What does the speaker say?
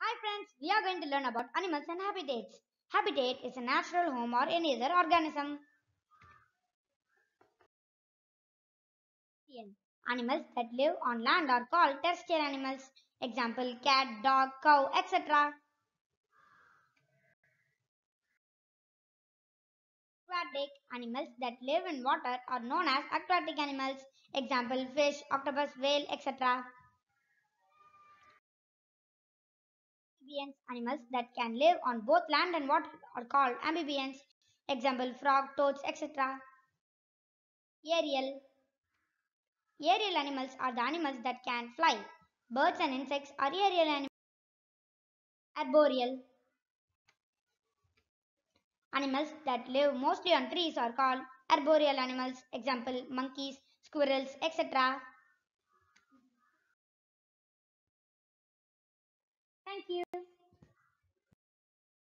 Hi friends, we are going to learn about animals and habitats. Habitat is a natural home or any other organism. Animals that live on land are called terrestrial animals. Example cat, dog, cow, etc. Aquatic animals that live in water are known as aquatic animals. Example fish, octopus, whale, etc. Amphibians animals that can live on both land and water are called amphibians. Example frog, toads, etc. Aerial Aerial animals are the animals that can fly. Birds and insects are aerial animals. Arboreal animals that live mostly on trees are called arboreal animals. Example monkeys, squirrels, etc. Thank you.